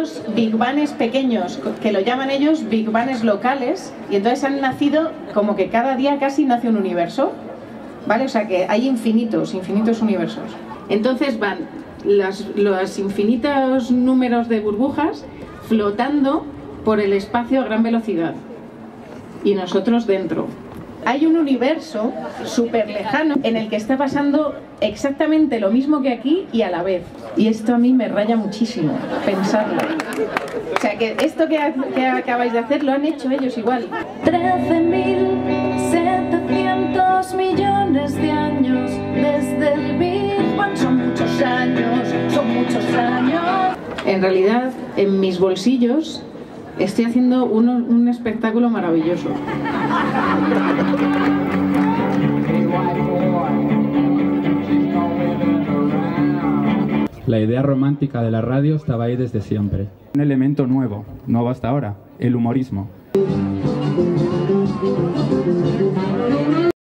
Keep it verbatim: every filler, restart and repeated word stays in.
infinitos Big Bangs pequeños, que lo llaman ellos Big Bangs locales, y entonces han nacido como que cada día casi nace un universo, ¿vale? O sea que hay infinitos, infinitos universos. Entonces van las, los infinitos números de burbujas flotando por el espacio a gran velocidad, y nosotros dentro. Hay un universo súper lejano en el que está pasando exactamente lo mismo que aquí y a la vez. Y esto a mí me raya muchísimo, pensarlo. O sea, que esto que, que acabáis de hacer lo han hecho ellos igual. trece mil setecientos millones de años desde el Big Bang. Son muchos años, son muchos años. En realidad, en mis bolsillos estoy haciendo uno, un espectáculo maravilloso. La idea romántica de la radio estaba ahí desde siempre. Un elemento nuevo, nuevo hasta ahora, el humorismo.